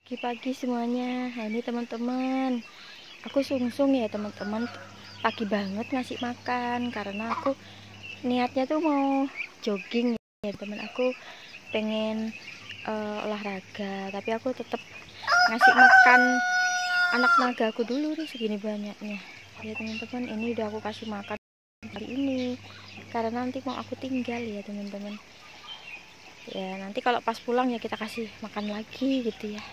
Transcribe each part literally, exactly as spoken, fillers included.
Pagi-pagi semuanya. Nah, ini teman-teman, aku sungsung ya teman-teman, pagi banget ngasih makan karena aku niatnya tuh mau jogging ya teman. Aku pengen uh, olahraga, tapi aku tetap ngasih makan anak naga aku dulu nih, segini banyaknya ya teman-teman. Ini udah aku kasih makan hari ini karena nanti mau aku tinggal ya teman-teman. Ya nanti kalau pas pulang ya kita kasih makan lagi gitu ya.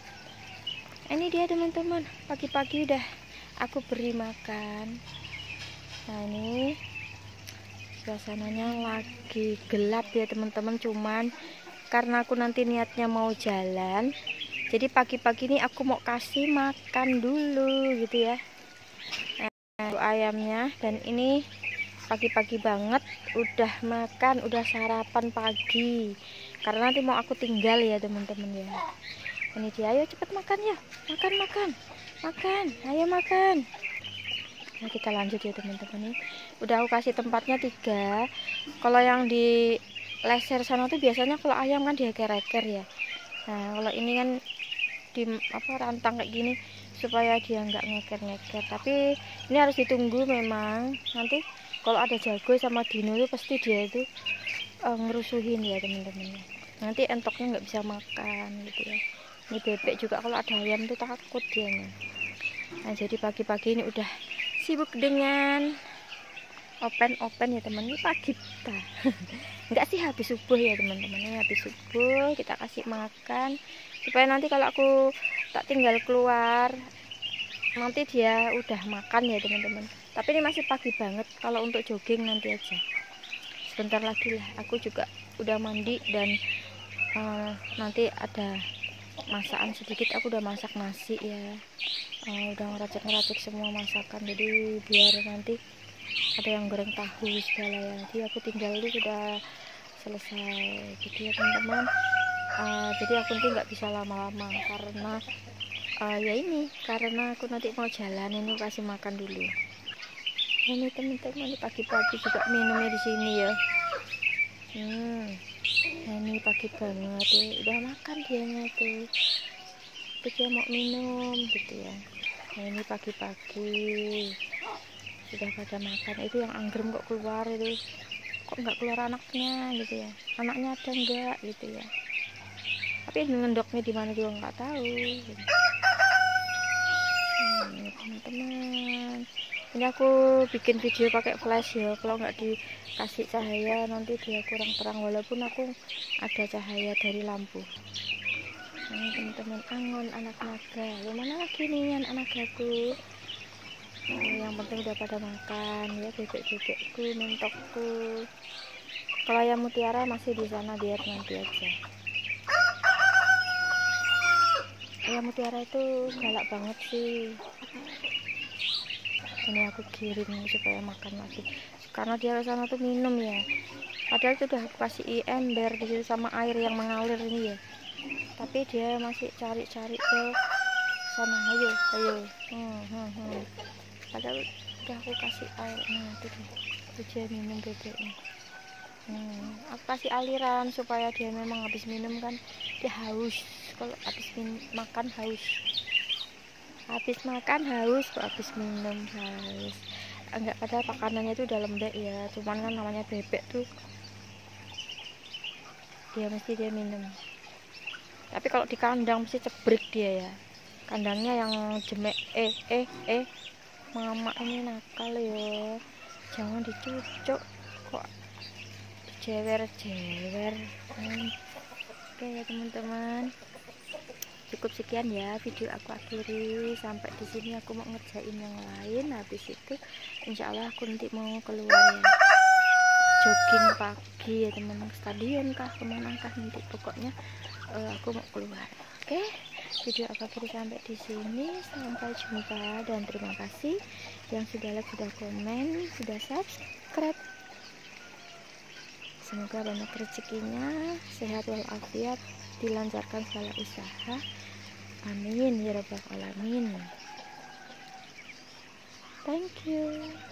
Ini dia teman-teman, pagi-pagi udah aku beri makan. Nah ini suasananya lagi gelap ya teman-teman, cuman karena aku nanti niatnya mau jalan, jadi pagi-pagi ini aku mau kasih makan dulu gitu ya. Nah, ayamnya, dan ini pagi-pagi banget udah makan, udah sarapan pagi karena nanti mau aku tinggal ya teman-teman ya. Ini dia, ayo cepet makan ya, makan makan makan, ayo makan. Nah kita lanjut ya teman-teman. Nih udah aku kasih tempatnya tiga. Kalau yang di leser sana tuh biasanya kalau ayam kan dieker-eker ya. Nah kalau ini kan di apa rantang kayak gini supaya dia nggak ngeker-ngeker. Tapi ini harus ditunggu memang. Nanti kalau ada jago sama dino itu pasti dia itu uh, ngerusuhin ya teman-teman. Nanti entoknya nggak bisa makan gitu ya. Ini bebek juga kalau ada ayam tuh takut dia nih. Nah jadi pagi-pagi ini udah sibuk dengan open-open ya teman. Ini pagi kita enggak sih habis subuh ya teman-teman. Ini habis subuh kita kasih makan supaya nanti kalau aku tak tinggal keluar nanti dia udah makan ya teman-teman. Tapi ini masih pagi banget, kalau untuk jogging nanti aja sebentar lagi lah. Aku juga udah mandi dan uh, nanti ada masakan sedikit. Aku udah masak nasi ya, uh, udah ngeracik-ngeracik semua masakan, jadi biar nanti ada yang goreng tahu segala ya. Jadi aku tinggal dulu sudah selesai gitu ya teman-teman. Uh, jadi aku nanti nggak bisa lama-lama karena uh, ya ini karena aku nanti mau jalan. Ini kasih makan dulu. Ini teman-teman, pagi-pagi juga minumnya di sini ya. Hmm. Nah ini pagi banget tuh, udah makan dianya tuh, terus dia mau minum gitu ya. Nah ini pagi-pagi sudah pada makan. Itu yang anggrem kok keluar itu, kok nggak keluar anaknya gitu ya, anaknya ada enggak gitu ya, tapi ngendoknya di mana juga nggak tahu gitu. Hmm, teman-teman, ini aku bikin video pakai flash ya, kalau nggak dikasih cahaya nanti dia kurang terang, walaupun aku ada cahaya dari lampu. Nah teman-teman, angon anak naga, yang mana lagi nih anak nagaku. Nah, yang penting udah pada makan ya, bebek-bebekku, mentokku. Kalau ayam mutiara masih di sana, biar nanti aja. Ayam mutiara itu galak banget sih. Ini aku kirim supaya makan lagi karena dia ke sana tuh minum ya, padahal itu udah aku kasih ember di situ sama air yang mengalir ini ya, tapi dia masih cari-cari ke sana. Ayo ayo hmm, hmm, hmm. Padahal udah aku kasih air. Nah itu tuh dia minum bebeknya. hmm, aku kasih aliran supaya dia memang habis minum kan dia haus. Kalau habis makan haus, habis makan haus kok habis minum haus. Enggak, padahal makanannya itu udah lembek ya, cuman kan namanya bebek tuh dia mesti dia minum. Tapi kalau di kandang mesti cebrik dia ya, kandangnya yang jemek. eh eh eh mama ini nakal ya, jangan dicucuk kok jewer-jewer. hmm. Oke ya teman-teman, cukup sekian ya video aku akhiri sampai di sini. Aku mau ngerjain yang lain, habis itu insya Allah aku nanti mau keluar ya, jogging pagi ya teman-teman, stadion kah kemana kah nanti, pokoknya uh, aku mau keluar. Oke, video aku akhiri sampai di sini, sampai jumpa dan terima kasih yang sudah like, sudah komen, sudah subscribe. Semoga banyak rezekinya, sehat walafiat, dilancarkan segala usaha. Amin ya rabbal alamin. Thank you.